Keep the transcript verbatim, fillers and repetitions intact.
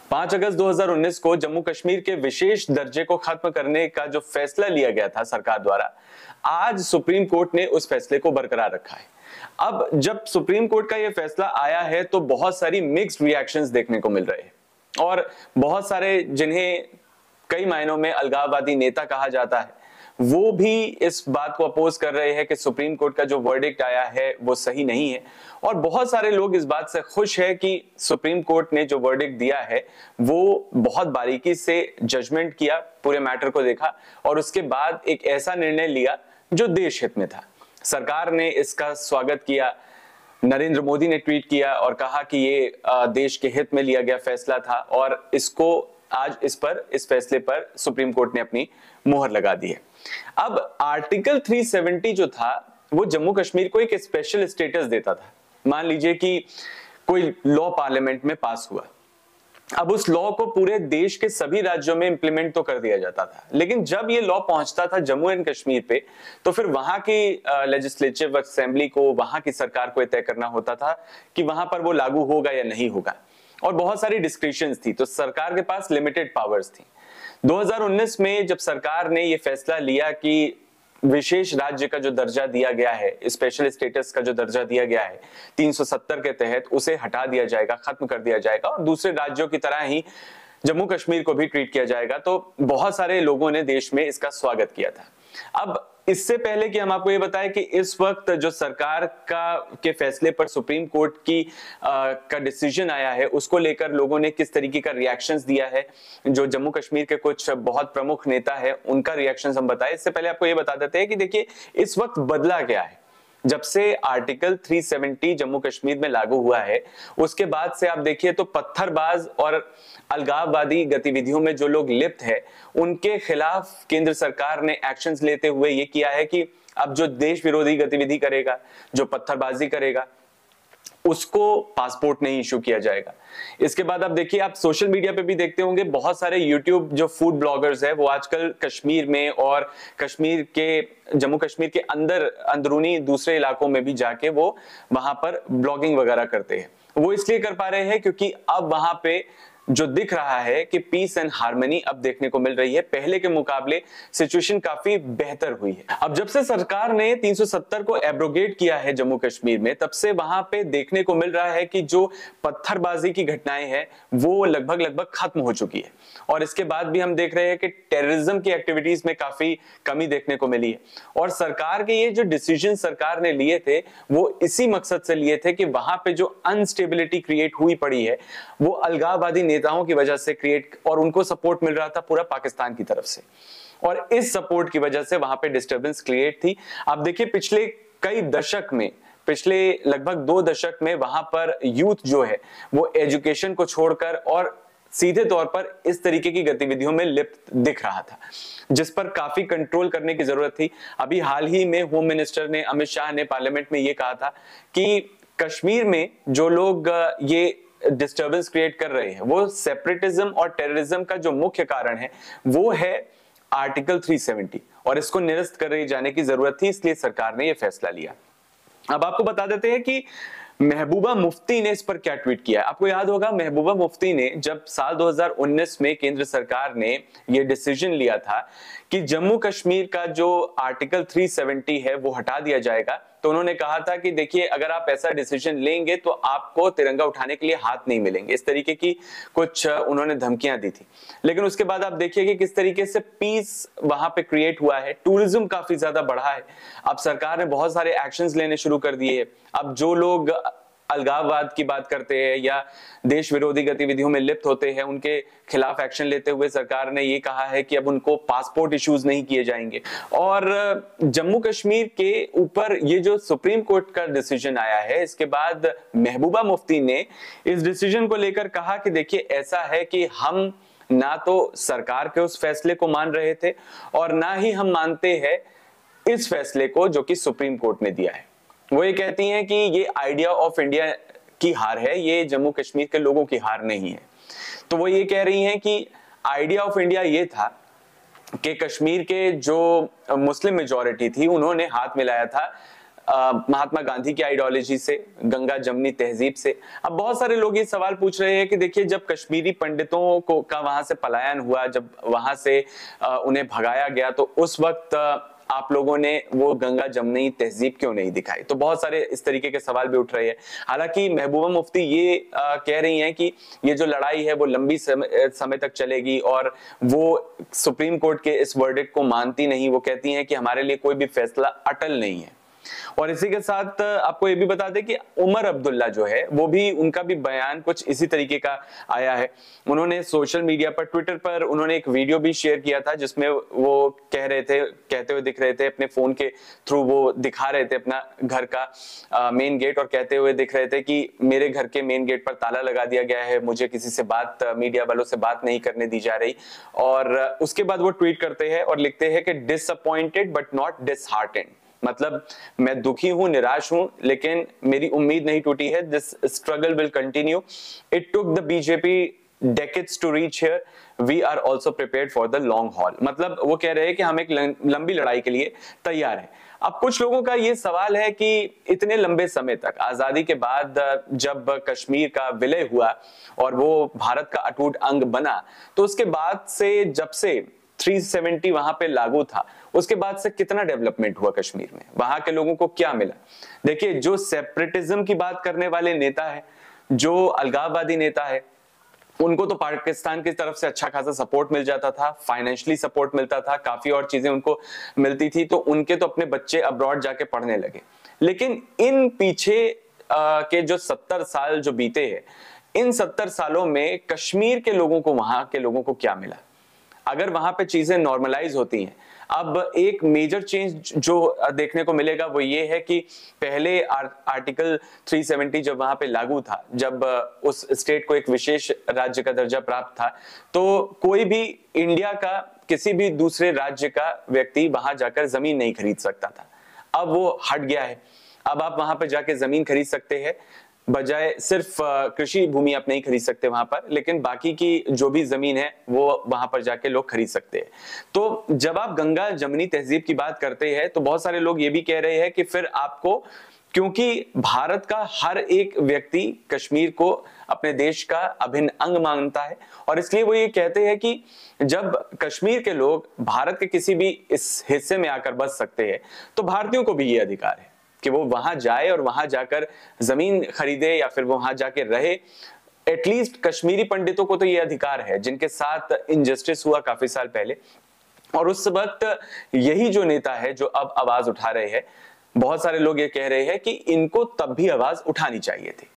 पांच अगस्त दो हज़ार उन्नीस को जम्मू कश्मीर के विशेष दर्जे को खत्म करने का जो फैसला लिया गया था सरकार द्वारा, आज सुप्रीम कोर्ट ने उस फैसले को बरकरार रखा है। अब जब सुप्रीम कोर्ट का यह फैसला आया है तो बहुत सारी मिक्स्ड रिएक्शंस देखने को मिल रहे हैं और बहुत सारे जिन्हें कई मायनों में अलगाववादी नेता कहा जाता है वो भी इस बात को अपोज कर रहे हैं कि सुप्रीम कोर्ट का जो वर्डिक्ट आया है वो सही नहीं है। और बहुत सारे लोग इस बात से खुश है कि सुप्रीम कोर्ट ने जो वर्डिक्ट दिया है वो बहुत बारीकी से जजमेंट किया, पूरे मैटर को देखा और उसके बाद एक ऐसा निर्णय लिया जो देश हित में था। सरकार ने इसका स्वागत किया, नरेंद्र मोदी ने ट्वीट किया और कहा कि ये देश के हित में लिया गया फैसला था और इसको आज इस पर इस फैसले पर सुप्रीम कोर्ट ने अपनी मोहर लगा दी है। अब आर्टिकल तीन सौ सत्तर जो था वो जम्मू कश्मीर को एक स्पेशल स्टेटस देता था। मान लीजिए कि कोई लॉ पार्लियामेंट में पास हुआ, अब उस लॉ को पूरे देश के सभी राज्यों में इंप्लीमेंट तो कर दिया जाता था, लेकिन जब ये लॉ पहुंचता था जम्मू एंड कश्मीर पे तो फिर वहां की लेजिस्लेटिव असेंबली को, वहां की सरकार को तय करना होता था कि वहां पर वो लागू होगा या नहीं होगा और बहुत सारी डिस्क्रिप्शंस थी, तो सरकार के पास लिमिटेड पावर्स थी। दो हज़ार उन्नीस में जब सरकार ने ये फैसला लिया कि विशेष राज्य का जो दर्जा दिया गया है, स्पेशल स्टेटस का जो दर्जा दिया गया है तीन सौ सत्तर के तहत, उसे हटा दिया जाएगा, खत्म कर दिया जाएगा और दूसरे राज्यों की तरह ही जम्मू कश्मीर को भी ट्रीट किया जाएगा, तो बहुत सारे लोगों ने देश में इसका स्वागत किया था। अब इससे पहले कि हम आपको ये बताएं कि इस वक्त जो सरकार का के फैसले पर सुप्रीम कोर्ट की आ, का डिसीजन आया है उसको लेकर लोगों ने किस तरीके का रिएक्शंस दिया है, जो जम्मू कश्मीर के कुछ बहुत प्रमुख नेता है उनका रिएक्शंस हम बताएं। इससे पहले आपको ये बता देते हैं कि देखिए इस वक्त बदला क्या है। जब से आर्टिकल तीन सौ सत्तर जम्मू कश्मीर में लागू हुआ है उसके बाद से आप देखिए तो पत्थरबाज और अलगाववादी गतिविधियों में जो लोग लिप्त है उनके खिलाफ केंद्र सरकार ने एक्शंस लेते हुए ये किया है कि अब जो देश विरोधी गतिविधि करेगा, जो पत्थरबाजी करेगा, उसको पासपोर्ट नहीं इशू किया जाएगा। इसके बाद आप देखिए, आप सोशल मीडिया पे भी देखते होंगे बहुत सारे यूट्यूब जो फूड ब्लॉगर्स है वो आजकल कश्मीर में और कश्मीर के जम्मू कश्मीर के अंदर अंदरूनी दूसरे इलाकों में भी जाके वो वहां पर ब्लॉगिंग वगैरह करते हैं। वो इसलिए कर पा रहे हैं क्योंकि अब वहां पे जो दिख रहा है कि पीस एंड हार्मनी अब देखने को मिल रही है, पहले के मुकाबले सिचुएशन काफी बेहतर हुई है। अब जब से सरकार ने तीन सौ सत्तर को एब्रोगेट किया है जम्मू कश्मीर में, तब से वहां पे देखने को मिल रहा है कि जो पत्थरबाजी की घटनाएं हैं वो लगभग लगभग खत्म हो चुकी है और इसके बाद भी हम देख रहे हैं कि टेररिज्म की एक्टिविटीज में काफी कमी देखने को मिली है। और सरकार के ये जो डिसीजन सरकार ने लिए थे वो इसी मकसद से लिए थे कि वहां पे जो अनस्टेबिलिटी क्रिएट हुई पड़ी है वो अलगाववादी नेताओं की वजह से क्रिएट, और उनको सपोर्ट मिल रहा था पूरा पाकिस्तान की तरफ से, और इस सपोर्ट की वजह से वहां पे डिस्टर्बेंस क्रिएट थी। आप देखिए पिछले कई दशक में, पिछले लगभग दो दशक में वहां पर यूथ जो है वो एजुकेशन को छोड़कर और सीधे तौर पर इस तरीके की गतिविधियों में लिप्त दिख रहा था, जिस पर काफी कंट्रोल करने की जरूरत थी। अभी हाल ही में होम मिनिस्टर ने, अमित शाह ने पार्लियामेंट में ये कहा था कि कश्मीर में जो लोग ये डिस्टर्बेंस क्रिएट कर रहे हैं वो सेपरेटिज्म और टेररिज्म का जो मुख्य कारण है वो है आर्टिकल तीन सौ सत्तर और इसको निरस्त कर जाने की जरूरत थी, इसलिए सरकार ने यह फैसला लिया। अब आपको बता देते हैं कि महबूबा मुफ्ती ने इस पर क्या ट्वीट किया। आपको याद होगा महबूबा मुफ्ती ने जब साल दो हज़ार उन्नीस में केंद्र सरकार ने यह डिसीजन लिया था कि जम्मू कश्मीर का जो आर्टिकल तीन सौ सत्तर है वो हटा दिया जाएगा, तो उन्होंने कहा था कि देखिए अगर आप ऐसा डिसीजन लेंगे तो आपको तिरंगा उठाने के लिए हाथ नहीं मिलेंगे, इस तरीके की कुछ उन्होंने धमकियां दी थी। लेकिन उसके बाद आप देखिए कि किस तरीके से पीस वहां पे क्रिएट हुआ है, टूरिज्म काफी ज्यादा बढ़ा है। अब सरकार ने बहुत सारे एक्शंस लेने शुरू कर दिए हैं। अब जो लोग अलगाववाद की बात करते हैं या देश विरोधी गतिविधियों में लिप्त होते हैं उनके खिलाफ एक्शन लेते हुए सरकार ने ये कहा है कि अब उनको पासपोर्ट इश्यूज नहीं किए जाएंगे। और जम्मू कश्मीर के ऊपर ये जो सुप्रीम कोर्ट का डिसीजन आया है इसके बाद महबूबा मुफ्ती ने इस डिसीजन को लेकर कहा कि देखिए ऐसा है कि हम ना तो सरकार के उस फैसले को मान रहे थे और ना ही हम मानते हैं इस फैसले को जो कि सुप्रीम कोर्ट ने दिया है। वो ये कहती हैं कि ये आइडिया ऑफ इंडिया की हार है, ये जम्मू कश्मीर के लोगों की हार नहीं है। तो वो ये कह रही हैं कि आइडिया ऑफ इंडिया ये था कि कश्मीर के जो मुस्लिम मेजॉरिटी थी उन्होंने हाथ मिलाया था महात्मा गांधी की आइडियोलॉजी से, गंगा जमनी तहजीब से। अब बहुत सारे लोग ये सवाल पूछ रहे हैं कि देखिए, जब कश्मीरी पंडितों को का वहां से पलायन हुआ, जब वहां से उन्हें भगाया गया, तो उस वक्त आप लोगों ने वो गंगा जमनी तहजीब क्यों नहीं दिखाई? तो बहुत सारे इस तरीके के सवाल भी उठ रहे हैं। हालांकि महबूबा मुफ्ती ये आ, कह रही हैं कि ये जो लड़ाई है वो लंबी समय, समय तक चलेगी, और वो सुप्रीम कोर्ट के इस वर्डिक्ट को मानती नहीं। वो कहती हैं कि हमारे लिए कोई भी फैसला अटल नहीं है। और इसी के साथ आपको ये भी बता दें कि उमर अब्दुल्ला जो है, वो भी, उनका भी बयान कुछ इसी तरीके का आया है। उन्होंने सोशल मीडिया पर, ट्विटर पर उन्होंने एक वीडियो भी शेयर किया था, जिसमें वो कह रहे थे, कहते हुए दिख रहे थे, अपने फोन के थ्रू वो दिखा रहे थे अपना घर का मेन गेट, और कहते हुए दिख रहे थे कि मेरे घर के मेन गेट पर ताला लगा दिया गया है, मुझे किसी से बात, मीडिया वालों से बात नहीं करने दी जा रही। और उसके बाद वो ट्वीट करते हैं और लिखते हैं कि डिसअपॉइंटेड बट नॉट डिसहार्टेंड, मतलब मैं दुखी हूं, निराश हूं, लेकिन मेरी उम्मीद नहीं टूटी है। This struggle will continue. It took the BJP decades to reach here, we are also prepared for the long haul. मतलब वो कह रहे हैं कि हम एक लंबी लड़ाई के लिए तैयार हैं। अब कुछ लोगों का ये सवाल है कि इतने लंबे समय तक, आजादी के बाद जब कश्मीर का विलय हुआ और वो भारत का अटूट अंग बना, तो उसके बाद से, जब से तीन सौ सत्तर वहां पे लागू था, उसके बाद से कितना डेवलपमेंट हुआ कश्मीर में, वहां के लोगों को क्या मिला? देखिए, जो सेपरेटिज्म की बात करने वाले नेता है, जो अलगाववादी नेता है, उनको तो पाकिस्तान की तरफ से अच्छा खासा सपोर्ट मिल जाता था, फाइनेंशियली सपोर्ट मिलता था, काफी और चीजें उनको मिलती थी, तो उनके तो अपने बच्चे अब्रॉड जाके पढ़ने लगे। लेकिन इन पीछे आ, के जो सत्तर साल जो बीते हैं, इन सत्तर सालों में कश्मीर के लोगों को, वहां के लोगों को क्या मिला? अगर वहां पे चीजें नॉर्मलाइज होती हैं, अब एक मेजर चेंज जो देखने को मिलेगा वो ये है कि पहले आर, आर्टिकल तीन सौ सत्तर जब वहां पे लागू था, जब उस स्टेट को एक विशेष राज्य का दर्जा प्राप्त था, तो कोई भी इंडिया का किसी भी दूसरे राज्य का व्यक्ति वहां जाकर जमीन नहीं खरीद सकता था। अब वो हट गया है। अब आप वहां पर जाके जमीन खरीद सकते हैं, बजाय सिर्फ कृषि भूमि आप नहीं खरीद सकते वहां पर, लेकिन बाकी की जो भी जमीन है वो वहां पर जाके लोग खरीद सकते हैं। तो जब आप गंगा जमनी तहजीब की बात करते हैं, तो बहुत सारे लोग ये भी कह रहे हैं कि फिर आपको, क्योंकि भारत का हर एक व्यक्ति कश्मीर को अपने देश का अभिन्न अंग मानता है, और इसलिए वो ये कहते हैं कि जब कश्मीर के लोग भारत के किसी भी इस हिस्से में आकर बस सकते हैं, तो भारतीयों को भी ये अधिकार है कि वो वहां जाए और वहां जाकर जमीन खरीदे या फिर वहां जाके रहे। एटलीस्ट कश्मीरी पंडितों को तो ये अधिकार है, जिनके साथ इनजस्टिस हुआ काफी साल पहले। और उस वक्त यही जो नेता है जो अब आवाज उठा रहे हैं, बहुत सारे लोग ये कह रहे हैं कि इनको तब भी आवाज उठानी चाहिए थी।